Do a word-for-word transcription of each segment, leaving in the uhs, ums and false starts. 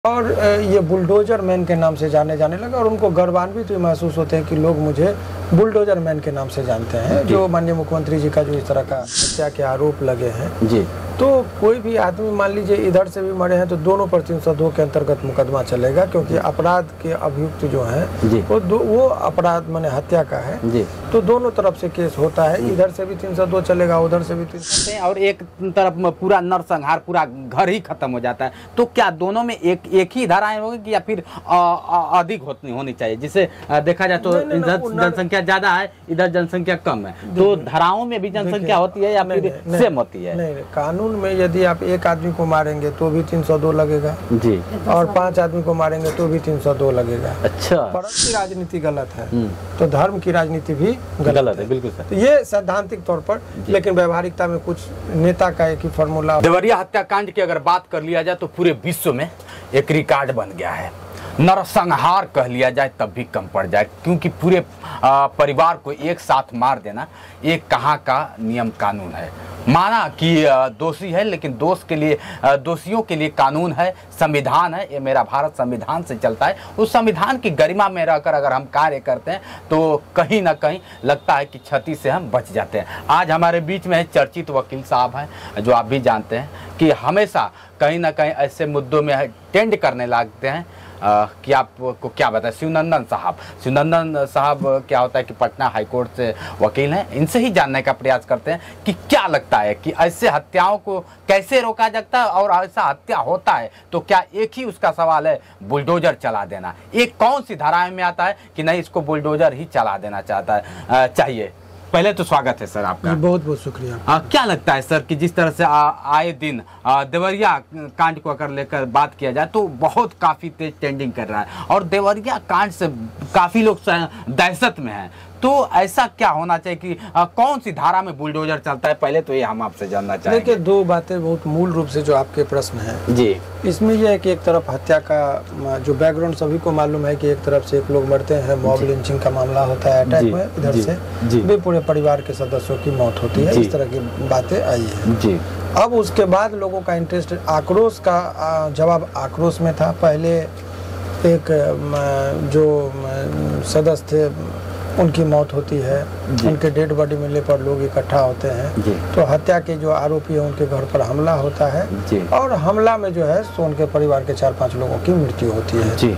और ये bulldozer man के नाम से जाने जाने लगा और उनको गर्वान्वित भी महसूस होते हैं कि लोग मुझे बुलडोजर मैन के नाम से जानते हैं। जो माननीय मुख्यमंत्री जी का जो इस तरह का हत्या के आरोप लगे हैं जी, तो कोई भी आदमी मान लीजिए इधर से भी मरे हैं तो दोनों पर तीन सौ दो के अंतर्गत मुकदमा चलेगा, क्योंकि अपराध के अभियुक्त जो हैं वो दो, वो अपराध माने हत्या का है जी। तो दोनों तरफ से केस होता है, इधर से भी तीन सौ दो चलेगा, उधर से भी तीन सौ। और एक तरफ पूरा नरसंहार, पूरा घर ही खत्म हो जाता है। तो क्या दोनों में एक एक ही धाराएं होगी या फिर अधिक होनी चाहिए? जिसे देखा जाए तो इधर जनसंख्या ज्यादा है, इधर जनसंख्या कम है, तो धाराओं में भी जनसंख्या होती है या फिर सेम होती है? नहीं, कानून में यदि आप एक आदमी को मारेंगे तो भी तीन सौ दो लगेगा जी, और पांच आदमी को मारेंगे तो भी तीन सौ दो लगेगा। अच्छा, परंतु की राजनीति गलत है तो धर्म की राजनीति भी गलत, गलत है, है। बिल्कुल सर। तो ये सैद्धांतिक तौर पर, लेकिन व्यवहारिकता में कुछ नेता का एक ही फॉर्मूला। देवरिया हत्याकांड की अगर बात कर लिया जाए तो पूरे विश्व में एक रिकॉर्ड बन गया है। नरसंहार कह लिया जाए तब भी कम पड़ जाए, क्योंकि पूरे परिवार को एक साथ मार देना एक कहाँ का नियम कानून है। माना कि दोषी है, लेकिन दोष के लिए, दोषियों के लिए कानून है, संविधान है। ये मेरा भारत संविधान से चलता है। उस संविधान की गरिमा में रहकर अगर हम कार्य करते हैं तो कहीं ना कहीं लगता है कि क्षति से हम बच जाते हैं। आज हमारे बीच में चर्चित वकील साहब हैं, जो आप भी जानते हैं कि हमेशा कहीं ना कहीं ऐसे मुद्दों में टेंड करने लगते हैं आ, कि आपको क्या बताएं। शिवनंदन साहब शिवनंदन साहब क्या होता है कि पटना हाईकोर्ट से वकील हैं। इनसे ही जानने का प्रयास करते हैं कि क्या लगता है कि ऐसे हत्याओं को कैसे रोका जाता है, और ऐसा हत्या होता है तो क्या एक ही उसका सवाल है बुलडोजर चला देना? एक कौन सी धाराएं में आता है कि नहीं, इसको बुलडोजर ही चला देना चाहता है चाहिए? पहले तो स्वागत है सर आपका। बहुत बहुत शुक्रिया। आ, क्या लगता है सर कि जिस तरह से आ, आए दिन आ, देवरिया कांड को अगर लेकर बात किया जाए तो बहुत काफी तेज ट्रेंडिंग कर रहा है, और देवरिया कांड से काफी लोग दहशत में हैं। तो ऐसा क्या होना चाहिए कि आ, कौन सी धारा में बुलडोजर चलता है? पहले तो ये हम आपसे जानना चाहेंगे। देखिए, दो बातें बहुत मूल रूप से जो आपके प्रश्न है जी, इसमें यह है कि एक तरफ हत्या का जो बैकग्राउंड सभी को मालूम है कि एक तरफ से एक लोग मरते हैं, मॉब लिंचिंग का मामला होता है अटैक में, इधर से भी पूरे परिवार के सदस्यों की मौत होती है। इस तरह की बातें आई है जी। अब उसके बाद लोगों का इंटरेस्ट, आक्रोश का जवाब आक्रोश में था। पहले एक जो सदस्य थे उनकी मौत होती है, उनके डेड बॉडी मिलने पर लोग इकट्ठा होते हैं, तो हत्या के जो आरोपी है उनके घर पर हमला होता है, और हमला में जो है सो उनके परिवार के चार पांच लोगों की मृत्यु होती है जी।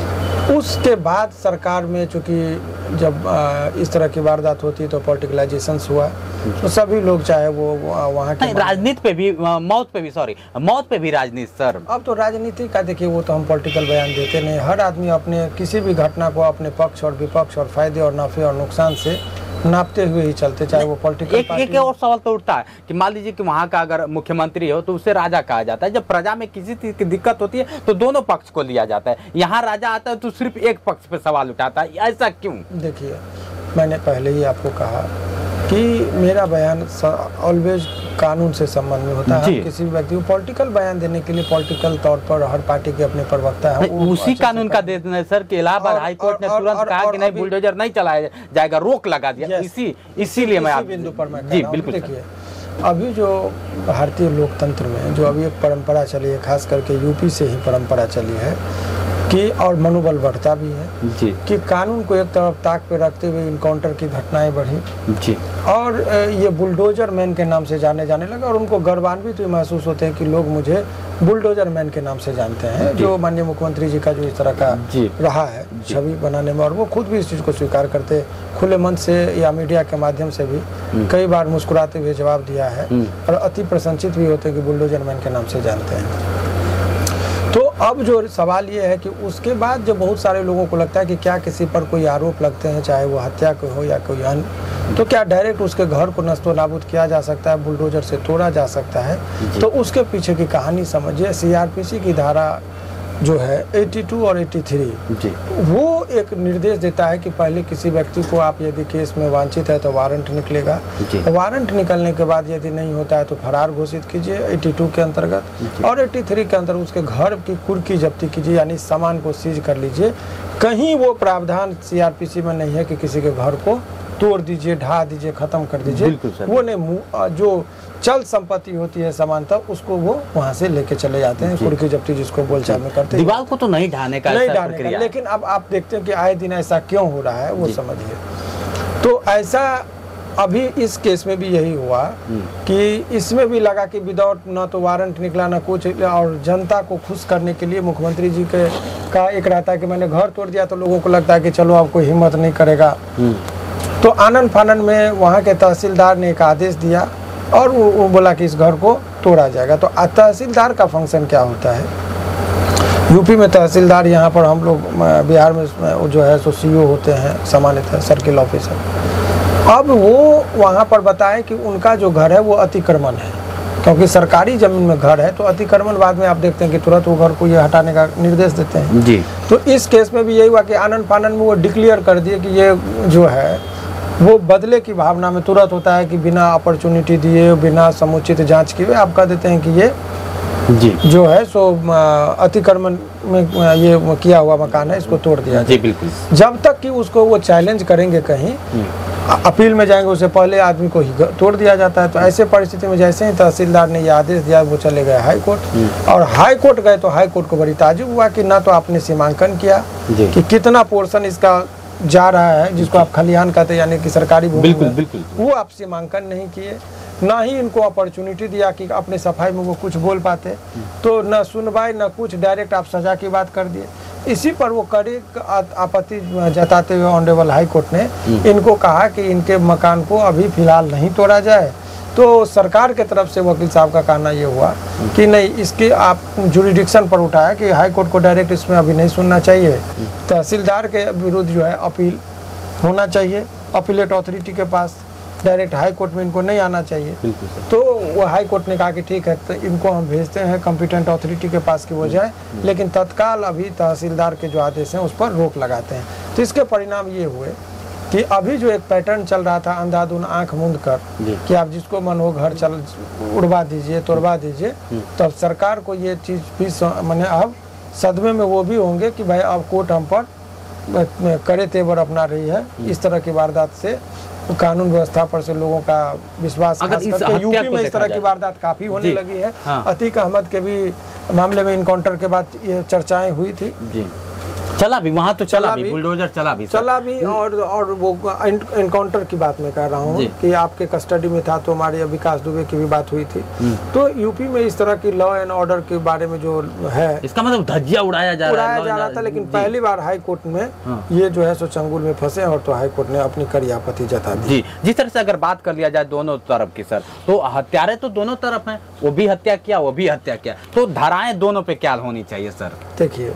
उसके बाद सरकार में चूंकि जब आ, इस तरह की वारदात होती है तो पॉलिटिकलाइजेशन हुआ, तो सभी लोग चाहे वो वहाँ की राजनीति पे भी, मौत पे भी, सॉरी मौत पे भी राजनीति सर। अब तो राजनीति का देखिए, वो तो हम पॉलिटिकल बयान देते नहीं। हर आदमी अपने किसी भी घटना को अपने पक्ष और विपक्ष और फायदे और नफे और नुकसान से नापते हुए ही चलते, चाहे वो पॉलिटिकल एक, एक और सवाल तो उठता है कि मान लीजिए कि वहाँ का अगर मुख्यमंत्री हो तो उसे राजा कहा जाता है। जब प्रजा में किसी चीज की दिक्कत होती है तो दोनों पक्ष को लिया जाता है। यहाँ राजा आता है तो सिर्फ एक पक्ष पे सवाल उठाता है, ऐसा क्यों? देखिए, मैंने पहले ही आपको कहा कि मेरा बयान ऑलवेज कानून से संबंध में होता है। किसी भी व्यक्ति को पॉलिटिकल बयान देने के लिए पॉलिटिकल तौर पर हर पार्टी के अपने प्रवक्ता है, उसी कानून का देते हैं सर कि इलाहाबाद हाई कोर्ट ने तुरंत कहा कि नहीं, बुलडोजर नहीं चलाया जाएगा, रोक लगा दिया। इसी इसीलिए मैं आप बिंदु पर मैं जी बिल्कुल। देखिए, अभी जो भारतीय लोकतंत्र में जो अभी एक परंपरा चली है, खास करके यूपी से ही परंपरा चली है कि, और मनोबल बढ़ता भी है जी, कि कानून को एक तरफ ताक पे रखते हुए इनकाउंटर की घटनाएं बढ़ी जी, और ये बुलडोजर मैन के नाम से जाने जाने लगा, और उनको गर्वान्वित भी महसूस होते हैं कि लोग मुझे बुलडोजर मैन के नाम से जानते हैं। जो माननीय मुख्यमंत्री जी का जो इस तरह का रहा है छवि बनाने में, और वो खुद भी इस चीज को स्वीकार करते, खुले मन से या मीडिया के माध्यम से भी कई बार मुस्कुराते हुए जवाब दिया है, और अति प्रशंसित भी होते हैं कि बुलडोजर मैन के नाम से जानते हैं। तो अब जो सवाल ये है कि उसके बाद जब बहुत सारे लोगों को लगता है कि क्या किसी पर कोई आरोप लगते हैं, चाहे वो हत्या के हो या कोई अन्य, तो क्या डायरेक्ट उसके घर को नष्टो नाबूद किया जा सकता है, बुलडोजर से तोड़ा जा सकता है? तो उसके पीछे की कहानी समझिए। सीआरपीसी की धारा जो है बयासी और तिरासी जी, वो एक निर्देश देता है कि पहले किसी व्यक्ति को आप यदि केस में वांछित है तो वारंट निकलेगा, वारंट निकलने के बाद यदि नहीं होता है तो फरार घोषित कीजिए बयासी के अंतर्गत, और तिरासी के अंतर्गत उसके घर की कुर्की जब्ती कीजिए, यानी सामान को सीज कर लीजिए। कहीं वो प्रावधान सीआरपीसी में नहीं है कि किसी के घर को तोड़ दीजिए, ढा दीजिए, खत्म कर दीजिए। वो नहीं, जो चल संपत्ति होती है समानता, उसको वो वहाँ से लेके चले जाते हैं, कुर्की जब्ती जिसको बोलचाल में करते हैं। दीवार को तो नहीं ढाने का नहीं ढाने का, लेकिन अब आप देखते हैं कि आए दिन ऐसा क्यों हो रहा है वो समझिए। तो ऐसा अभी इस केस में भी यही हुआ कि इसमें भी लगा कि विदाउट न तो वारंट निकला न कुछ, और जनता को खुश करने के लिए मुख्यमंत्री जी के का एक रहता है कि मैंने घर तोड़ दिया तो लोगों को लगता है कि चलो अब कोई हिम्मत नहीं करेगा। तो आनन फानन में वहाँ के तहसीलदार ने एक आदेश दिया और वो, वो बोला कि इस घर को तोड़ा जाएगा। तो तहसीलदार का फंक्शन क्या होता है, यूपी में तहसीलदार, यहाँ पर हम लोग बिहार में जो है सो सीओ होते हैं, सामान्यतः सर्किल ऑफिसर। अब वो वहाँ पर बताएं कि उनका जो घर है वो अतिक्रमण है, क्योंकि सरकारी जमीन में घर है तो अतिक्रमण बाद में आप देखते हैं कि तुरंत वो घर को ये हटाने का निर्देश देते हैं जी। तो इस केस में भी यही हुआ कि आनन फानन में वो डिक्लेयर कर दिए कि ये जो है वो बदले की भावना में तुरंत होता है कि बिना अपॉर्चुनिटी दिए, बिना समुचित जांच किए आप कह देते हैं कि ये जी जो है सो अतिक्रमण में ये किया हुआ मकान है, इसको तोड़ दिया जी। बिल्कुल, जब तक कि उसको वो चैलेंज करेंगे कहीं अपील में जाएंगे, उससे पहले आदमी को ही तोड़ दिया जाता है। तो ऐसे परिस्थिति में जैसे ही तहसीलदार ने ये आदेश दिया वो चले गए हाई कोर्ट, और हाई कोर्ट गए तो हाई कोर्ट को बड़ी ताजुब हुआ कि ना तो आपने सीमांकन किया कि कितना पोर्शन इसका जा रहा है, जिसको आप खलिहान कहते हैं यानी कि सरकारी भूमि, बिल्कुल बिल्कुल वो आप सीमांकन नहीं किए, ना ही इनको अपॉर्चुनिटी दिया कि अपने सफाई में वो कुछ बोल पाते। तो न सुनवाई न कुछ, डायरेक्ट आप सजा की बात कर दिए। इसी पर वो कड़ी आपत्ति जताते हुए ऑनरेबल हाई कोर्ट ने इनको कहा कि इनके मकान को अभी फिलहाल नहीं तोड़ा जाए। तो सरकार के तरफ से वकील साहब का कहना ये हुआ कि नहीं, इसकी आप जुरिडिक्शन पर उठाया कि हाई कोर्ट को डायरेक्ट इसमें अभी नहीं सुनना चाहिए, तहसीलदार के विरुद्ध जो है अपील होना चाहिए अपीलेट अथॉरिटी के पास, डायरेक्ट हाई कोर्ट में इनको नहीं आना चाहिए। तो वो हाई कोर्ट ने कहा कि ठीक है, तो इनको हम भेजते हैं कॉम्पिटेंट अथॉरिटी के पास कि वो जाए, लेकिन तत्काल अभी तहसीलदार के जो आदेश हैं उस पर रोक लगाते हैं। तो इसके परिणाम ये हुए कि अभी जो एक पैटर्न चल रहा था अंधाधुन आंख मूंद कर कि आप जिसको मन हो घर चल उड़वा दीजिए, तोड़वा दीजिए, तो अब सरकार को ये चीज़ भी मैंने अब सदमे में वो भी होंगे कि भाई अब कोर्ट हम पर कड़े तेवर अपना रही है। इस तरह की वारदात से कानून व्यवस्था पर से लोगों का विश्वास, यूपी में इस तरह की वारदात काफी होने लगी है। हाँ। अतीक अहमद के भी मामले में इनकाउंटर के बाद ये चर्चाएं हुई थी जी। चला भी वहाँ तो चला, चला भी बुलडोजर चला भी चला भी और और वो इनकाउंटर की बात मैं कह रहा हूँ कि आपके कस्टडी में था, तो हमारे विकास दुबे की भी बात हुई थी। तो यूपी में इस तरह की लॉ एंड ऑर्डर के बारे में जो है, इसका मतलब धज्जिया उड़ाया जा रहा उड़ाया जा रहा था, लेकिन पहली बार हाई कोर्ट में ये जो है सो चंगुल में फंसे, और तो हाई कोर्ट ने अपनी कड़ी आपत्ति जता दी। जिस तरह से अगर बात कर लिया जाए दोनों तरफ की सर, तो हत्यारे तो दोनों तरफ है, वो भी हत्या किया वो भी हत्या किया, तो धाराएं दोनों पे क्या होनी चाहिए सर? देखिए,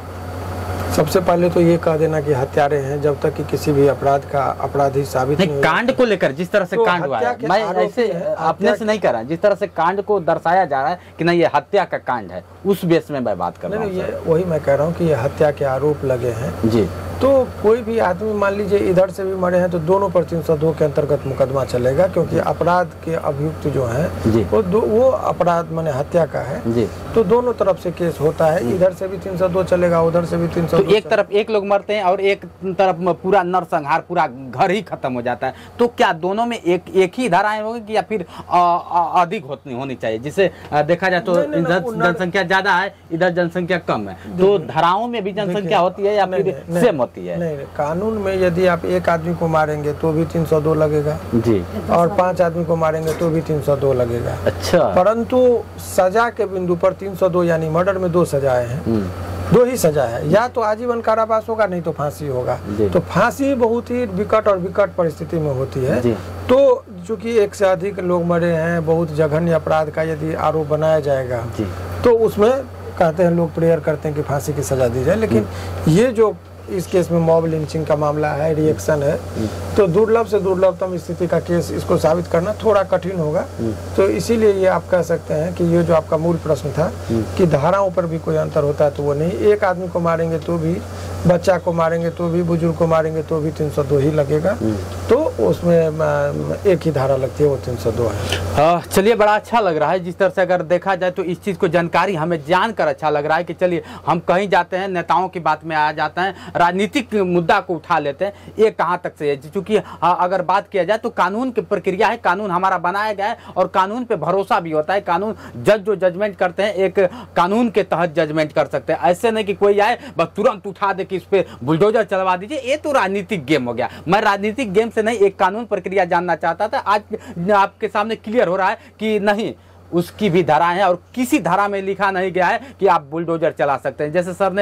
सबसे पहले तो ये कह देना कि हत्यारे हैं जब तक कि किसी भी अपराध का अपराधी साबित नहीं, नहीं कांड को लेकर जिस तरह से तो कांड हुआ है, मैं ऐसे अपने से नहीं कर रहा, जिस तरह से कांड को दर्शाया जा रहा है कि नहीं ये हत्या का कांड है, उस बेस में मैं बात कर रहा हूँ। ये वही मैं कह रहा हूँ कि ये हत्या के आरोप लगे हैं जी। तो कोई भी आदमी मान लीजिए इधर से भी मरे हैं तो दोनों पर तीन सौ दो के अंतर्गत मुकदमा चलेगा, क्योंकि अपराध के अभियुक्त जो हैं वो दो वो अपराध माने हत्या का है जी। तो दोनों तरफ से केस होता है, इधर से भी तीन सौ दो चलेगा, उधर से भी तीन सौ दो। एक तरफ एक लोग मरते हैं और एक तरफ पूरा नरसंहार, पूरा घर ही खत्म हो जाता है, तो क्या दोनों में एक एक ही धाराएं होगी कि या फिर अधिक होनी चाहिए? जिसे देखा जाए तो जनसंख्या ज्यादा है, इधर जनसंख्या कम है, तो धाराओं में भी जनसंख्या होती है या फिर सेम होती है? नहीं, कानून में यदि आप एक आदमी को मारेंगे तो भी तीन सौ दो लगेगा जी, और पांच आदमी को मारेंगे तो भी तीन सौ दो लगेगा। अच्छा, परंतु सजा के बिंदु पर तीन सौ दो यानी मर्डर में दो सजाएं हैं, दो ही सजा है, या तो आजीवन कारावास होगा नहीं तो फांसी होगा। तो फांसी बहुत ही विकट और विकट परिस्थिति में होती है। तो चूंकि एक से अधिक लोग मरे हैं, बहुत जघन्य अपराध का यदि आरोप बनाया जाएगा तो उसमें कहते हैं लोग प्रेयर करते हैं कि फांसी की सजा दी जाए, लेकिन ये जो इस केस में मॉब लिंचिंग का मामला है, रिएक्शन है, तो दुर्लभ से दुर्लभतम स्थिति का केस इसको साबित करना थोड़ा कठिन होगा। तो इसीलिए ये आप कह सकते हैं कि ये जो आपका मूल प्रश्न था कि धाराओं पर भी कोई अंतर होता है, तो वो नहीं। एक आदमी को मारेंगे तो भी, बच्चा को मारेंगे तो भी, बुजुर्ग को मारेंगे तो भी तीन सौ दो ही लगेगा। तो उसमें एक ही धारा लगती है, वो तीन सौ दो है। चलिए, बड़ा अच्छा लग रहा है जिस तरह से अगर देखा जाए तो इस चीज़ को जानकारी हमें जानकर अच्छा लग रहा है कि चलिए हम कहीं जाते हैं नेताओं की बात में आ जाते हैं, राजनीतिक मुद्दा को उठा लेते हैं, ये कहाँ तक से है। चूँकि अगर बात किया जाए तो कानून की प्रक्रिया है, कानून हमारा बनाया गया है और कानून पे भरोसा भी होता है। कानून जज जो जजमेंट करते हैं एक कानून के तहत जजमेंट कर सकते हैं, ऐसे नहीं कि कोई आए बस तुरंत उठा दे कि इस पर बुलडोजर चलवा दीजिए। ये तो राजनीतिक गेम हो गया। मैं राजनीतिक गेम से नहीं, एक कानून प्रक्रिया जानना चाहता था। आज आपके सामने क्लियर हो रहा है कि नहीं, उसकी भी धारा है और किसी धारा में लिखा नहीं गया है कि आप बुलडोजर चला सकते हैं। जैसे सर ने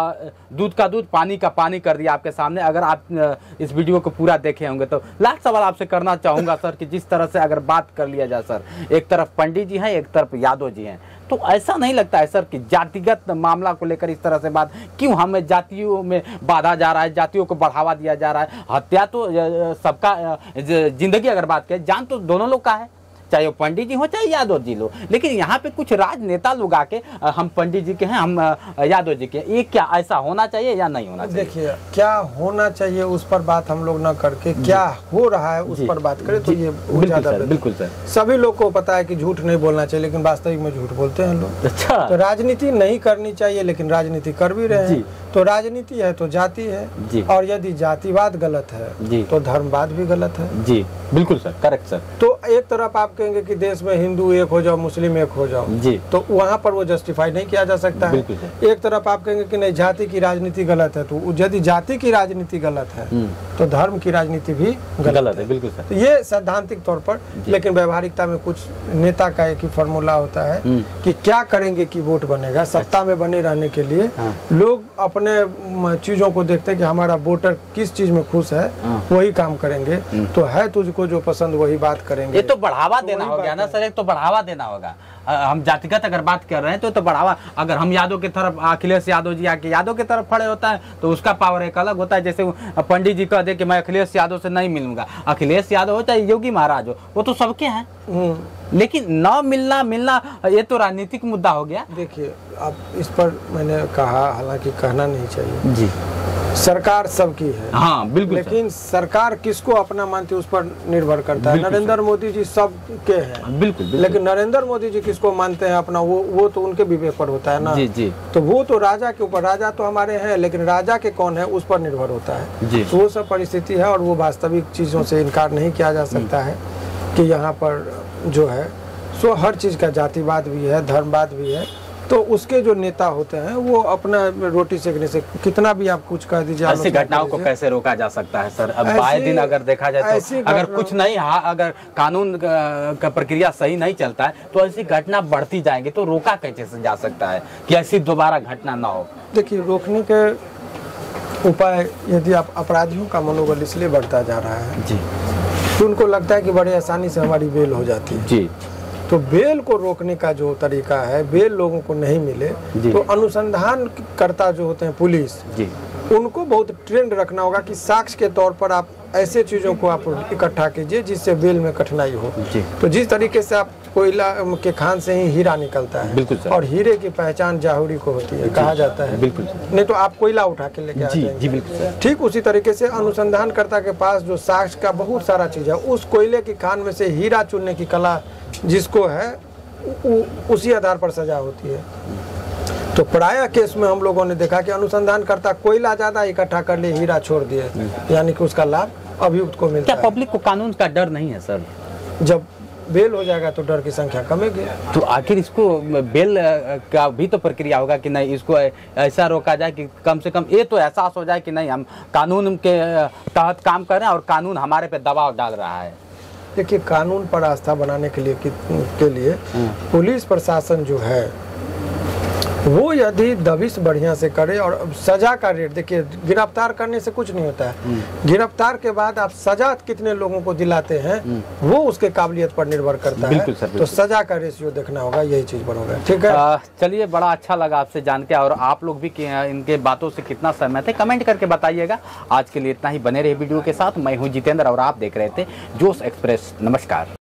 दूध का दूध पानी का पानी कर दिया आपके सामने। अगर आप इस वीडियो को पूरा देखे होंगे तो लास्ट सवाल आपसे करना चाहूँगा सर कि जिस तरह से अगर बात कर लिया जाए सर, एक तरफ पंडित जी हैं, एक तरफ यादव जी हैं, तो ऐसा नहीं लगता है सर कि जातिगत मामला को लेकर इस तरह से बात क्यों हमें जातियों में बांधा जा रहा है, जातियों को बढ़ावा दिया जा रहा है? हत्या तो सबका, जिंदगी अगर बात करें जान तो दोनों लोग का है, चाहे वो पंडित जी हो चाहे यादव जी लो। लेकिन यहाँ पे कुछ राजनेता लोग आके हम पंडित जी के हैं, हम यादव जी के हैं, ये क्या ऐसा होना चाहिए या नहीं होना चाहिए? देखिए, क्या होना चाहिए उस पर बात हम लोग न करके क्या हो रहा है उस पर बात करें तो ये ज्यादा। बिल्कुल सर, सभी लोग को पता है कि झूठ नहीं बोलना चाहिए, लेकिन वास्तविक में झूठ बोलते हैं लोग। अच्छा, तो राजनीति नहीं करनी चाहिए लेकिन राजनीति कर भी रहे हैं। तो राजनीति है तो जाति है, और यदि जातिवाद गलत है तो धर्मवाद भी गलत है। जी बिल्कुल सर, करेक्ट सर। तो एक तरफ आप कहेंगे कि देश में हिंदू एक हो जाओ, मुस्लिम एक हो जाओ, जी, तो वहाँ पर वो जस्टिफाई नहीं किया जा सकता है। एक तरफ आप कहेंगे कि नहीं, जाति की राजनीति गलत है, तो यदि जाति की राजनीति गलत है तो धर्म की राजनीति भी गलत, गलत है। बिल्कुल सर। तो ये सैद्धांतिक तौर पर, लेकिन व्यवहारिकता में कुछ नेता का एक ही फॉर्मूला होता है कि क्या करेंगे कि वोट बनेगा। सत्ता में बने रहने के लिए लोग अपने चीजों को देखते हैं कि हमारा वोटर किस चीज में खुश है, वही काम करेंगे। तो है तुझको जो पसंद वही बात करेंगे। ये तो बढ़ावा देना होगा ना सर, एक तो बढ़ावा देना होगा। हम जातिगत अगर बात कर रहे हैं तो तो बढ़ावा, अगर हम यादव की तरफ, अखिलेश यादव जी आके यादव की तरफ खड़े होता है तो उसका पावर एक अलग होता है। जैसे पंडित जी कह दे कि मैं अखिलेश यादव से नहीं मिलूंगा, अखिलेश यादव हो चाहे योगी महाराज हो, वो तो सबके हैं, लेकिन न मिलना मिलना ये तो राजनीतिक मुद्दा हो गया। देखिए, अब इस पर मैंने कहा, हालांकि कहना नहीं चाहिए जी, सरकार सबकी है। हाँ बिल्कुल, लेकिन सरकार किसको अपना मानती है उस पर निर्भर करता है। नरेंद्र मोदी जी सबके हैं, बिल्कुल, बिल्कुल। लेकिन नरेंद्र मोदी जी किसको मानते हैं अपना, वो वो तो उनके विवेक पर होता है ना। जी जी। तो वो तो राजा के ऊपर, राजा तो हमारे हैं लेकिन राजा के कौन है उस पर निर्भर होता है जी। तो वो सब परिस्थिति है और वो वास्तविक चीजों से इनकार नहीं किया जा सकता है कि यहाँ पर जो है सो हर चीज का जातिवाद भी है, धर्मवाद भी है। तो उसके जो नेता होते हैं वो अपना रोटी सेकने से कितना भी आप कुछ कह दीजिए। ऐसी घटनाओं को कैसे रोका जा सकता है सर? अब आए दिन अगर देखा जाए तो अगर कुछ नहीं, हाँ, अगर कानून का प्रक्रिया सही नहीं चलता है तो ऐसी घटना बढ़ती जाएंगी, तो रोका कैसे जा सकता है कि ऐसी दोबारा घटना ना हो? देखिए, रोकने के उपाय, यदि आप अपराधियों का मनोबल इसलिए बढ़ता जा रहा है जी, तो उनको लगता है कि बड़े आसानी से हमारी बेल हो जाती है जी। तो बेल को रोकने का जो तरीका है, बेल लोगों को नहीं मिले तो अनुसंधान करता जो होते हैं पुलिस जी, उनको बहुत ट्रेंड रखना होगा कि साक्ष्य के तौर पर आप ऐसे चीजों को आप इकट्ठा कीजिए जिससे बेल में कठिनाई हो जी। तो जिस तरीके से आप कोयला के खान से ही हीरा निकलता है, बिल्कुल सर। और हीरे की पहचान जाहुरी को होती है, कहा जाता है, बिल्कुल। नहीं तो आप कोयला उठा के लेके आ जाएंगे। ठीक उसी तरीके से अनुसंधानकर्ता के पास जो साक्ष्य का बहुत सारा चीज है, उस कोयले की खान में से हीरा चुनने की कला जिसको है, उ, उसी आधार पर सजा होती है। तो प्रायः केस में हम लोगों ने देखा कि अनुसंधानकर्ता कोयला ज्यादा इकट्ठा कर लिए, हीरा छोड़ दिए, यानी कि उसका लाभ अभियुक्त को मिलता है। क्या पब्लिक को कानून का डर नहीं है सर? जब बेल हो जाएगा तो डर की संख्या कमेगी। तो आखिर इसको बेल का भी तो प्रक्रिया होगा कि नहीं, इसको ऐसा रोका जाए कि कम से कम ये तो एहसास हो जाए कि नहीं, हम कानून के तहत काम कर रहे हैं और कानून हमारे पे दबाव डाल रहा है। देखिए, कानून पर आस्था बनाने के लिए के लिए पुलिस प्रशासन जो है वो यदि दबिश बढ़िया से करे और सजा का रेट, देखिए गिरफ्तार करने से कुछ नहीं होता है, गिरफ्तार के बाद आप सजा कितने लोगों को दिलाते हैं वो उसके काबिलियत पर निर्भर करता है। सर, तो सजा का रेशियो देखना होगा, यही चीज पर होगा। ठीक है, चलिए, बड़ा अच्छा लगा आपसे जान के, और आप लोग भी इनके बातों से कितना सहमत है कमेंट करके बताइएगा। आज के लिए इतना ही, बने रहे वीडियो के साथ। मैं हूँ जितेंद्र और आप देख रहे थे जोश एक्सप्रेस। नमस्कार।